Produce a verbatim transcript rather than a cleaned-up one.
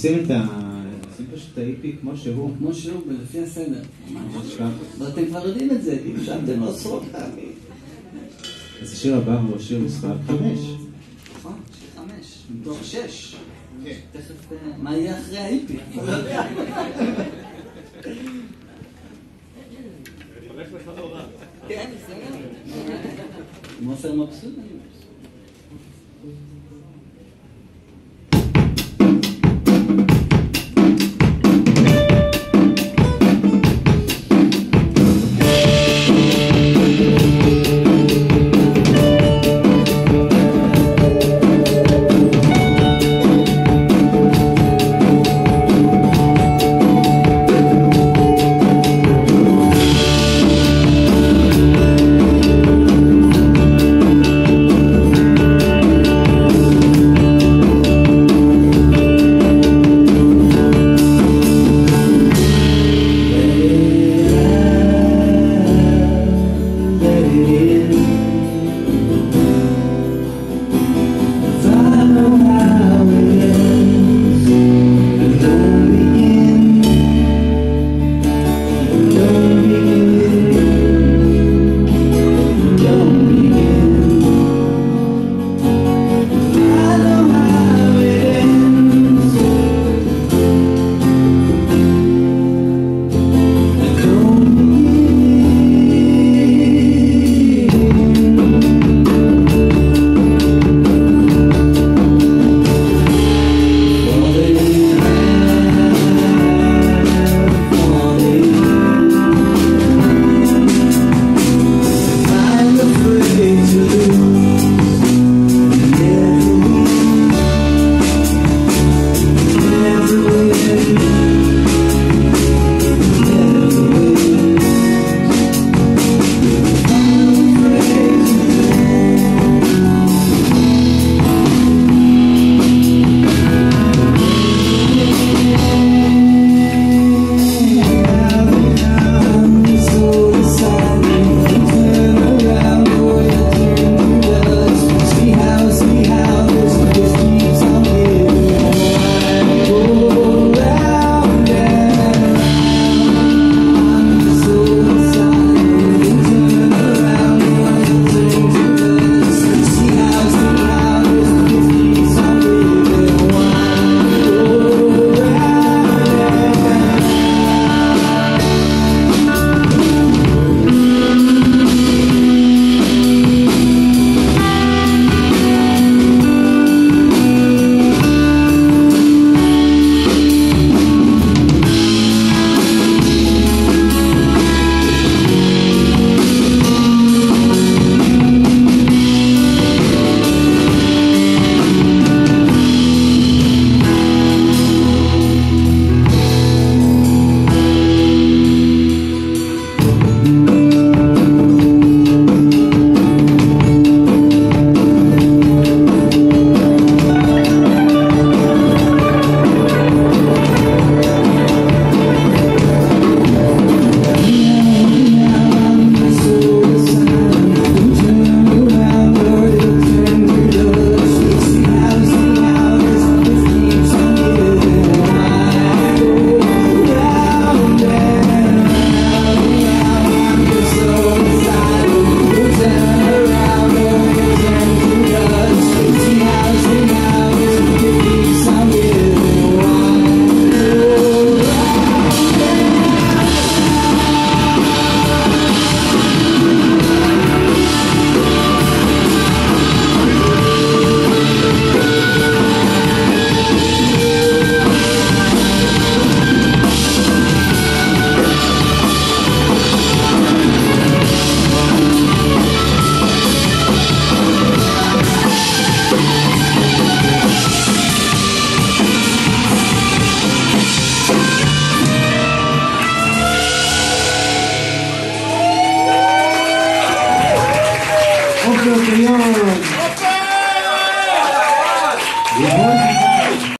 שים את ה... שים פשוט את ה-איי פי כמו שהוא. כמו שהוא, לפי הסדר. ואתם כבר יודעים את זה, כי משלתם לו עשרות פעמים. אז השיר הבא הוא השיר מספר חמש. נכון, שיר חמש, מתוך שש. תכף, מה יהיה אחרי ה-איי פי? אני לא יודע. הולך לך לא רע. כן, בסדר. מוסר מבסוט, אני מבסוט. Ojo, señor.